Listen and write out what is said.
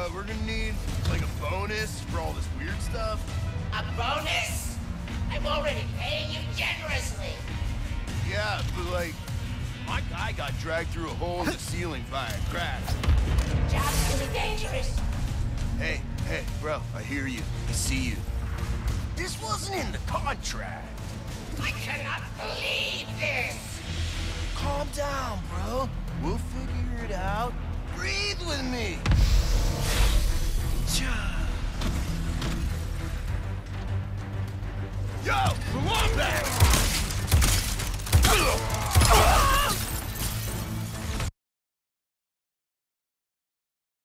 we're gonna need, like, a bonus for all this weird stuff. A bonus? I'm already paying you generously. Yeah, but, like, my guy got dragged through a hole in the ceiling via cracks. Job's really dangerous. Hey, bro, I hear you. I see you. This wasn't in the contract. I cannot believe this. Calm down, bro. We'll figure it out. Breathe with me.